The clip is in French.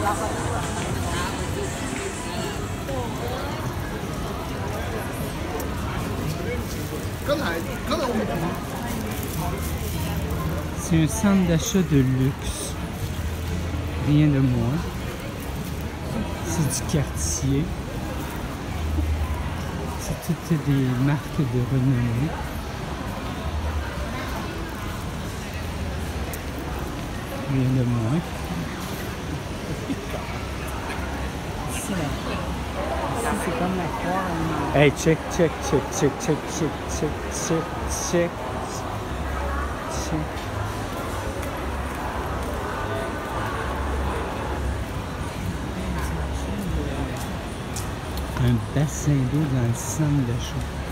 C'est un centre d'achat de luxe, rien de moins. C'est du quartier. C'est toutes des marques de renommée. Rien de moins. C'est comme la croix. Hey, check. Un bassin d'eau dans le centre d'achat.